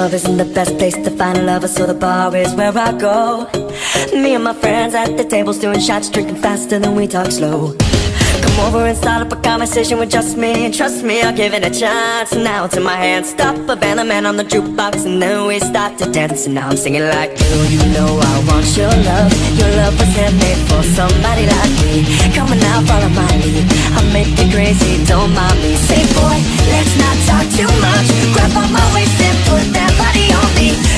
love isn't the best place to find a lover, so the bar is where I go. Me and my friends at the tables doing shots, drinking faster than we talk slow. Come over and start up a conversation with just me, and trust me, I'll give it a chance. Now it's in my hands, stop a band, a man on the jukebox, and then we start to dance. And now I'm singing like, you know I want your love. Your love was handmade for somebody like me. Come on now, follow my lead, I'll make you crazy, don't mind me. Say boy, let's not talk too much. Grab on my waist and put that body on me.